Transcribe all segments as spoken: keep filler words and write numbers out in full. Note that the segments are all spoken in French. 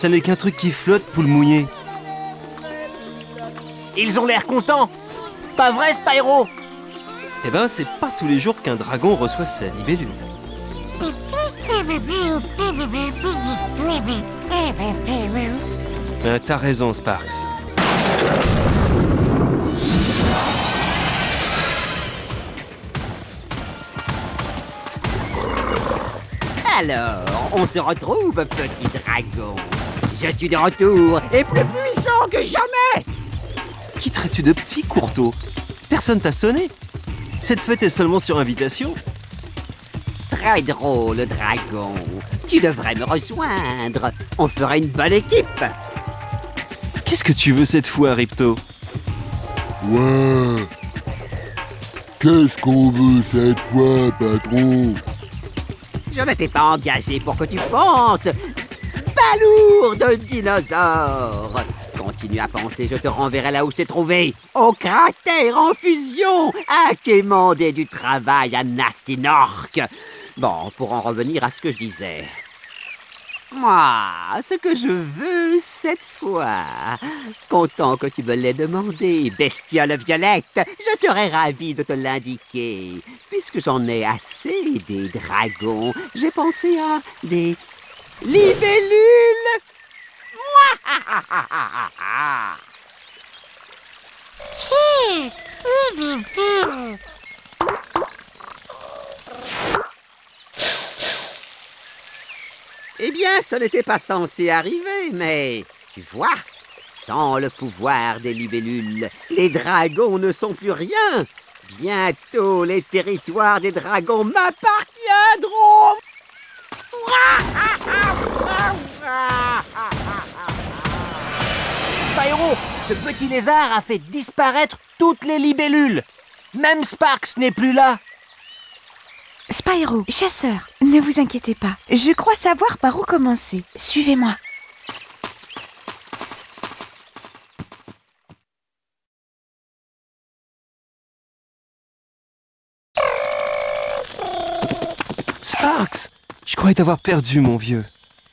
Ça n'est qu'un truc qui flotte, poule mouillée. Ils ont l'air contents. Pas vrai, Spyro? Eh ben, c'est pas tous les jours qu'un dragon reçoit sa libellule. Euh, T'as raison, Sparks. Alors, on se retrouve, petit dragon. Je suis de retour et plus puissant que jamais. Qui traites-tu de petit, Courteau? Personne t'a sonné. Cette fête est seulement sur invitation. Très drôle, dragon. Tu devrais me rejoindre. On ferait une bonne équipe. Qu'est-ce que tu veux cette fois, Ripto? Ouais. Qu'est-ce qu'on veut cette fois, patron? Je ne t'ai pas engagé pour que tu penses. Balourde dinosaure. Continue à penser, je te renverrai là où je t'ai trouvé. Au cratère en fusion, à quémander du travail à Nasty Nork. Bon, pour en revenir à ce que je disais. Moi, ce que je veux cette fois, content que tu me l'aies demandé, bestiole violette, je serais ravi de te l'indiquer. Puisque j'en ai assez des dragons, j'ai pensé à des libellules. Eh bien, ce n'était pas censé arriver, mais tu vois, sans le pouvoir des libellules, les dragons ne sont plus rien. Bientôt, les territoires des dragons m'appartiendront. Spyro, ce petit lézard a fait disparaître toutes les libellules. Même Sparks n'est plus là. Spyro, chasseur, ne vous inquiétez pas. Je crois savoir par où commencer. Suivez-moi. Sparks! Je croyais t'avoir perdu, mon vieux.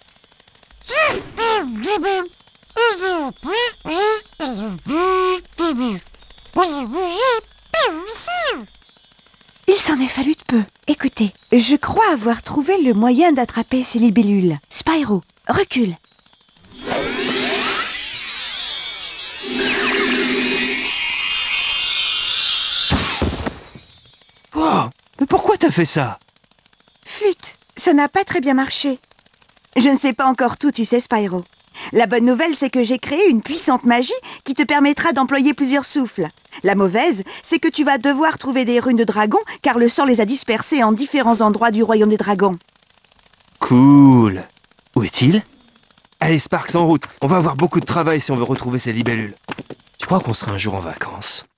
Il s'en est fallu de peu. Écoutez, je crois avoir trouvé le moyen d'attraper ces libellules. Spyro, recule. Oh, mais pourquoi t'as fait ça? Flûte, ça n'a pas très bien marché. Je ne sais pas encore tout, tu sais, Spyro. La bonne nouvelle, c'est que j'ai créé une puissante magie qui te permettra d'employer plusieurs souffles. La mauvaise, c'est que tu vas devoir trouver des runes de dragons, car le sort les a dispersées en différents endroits du royaume des dragons. Cool. Où est-il? Allez, Sparks, en route. On va avoir beaucoup de travail si on veut retrouver ces libellules. Tu crois qu'on sera un jour en vacances?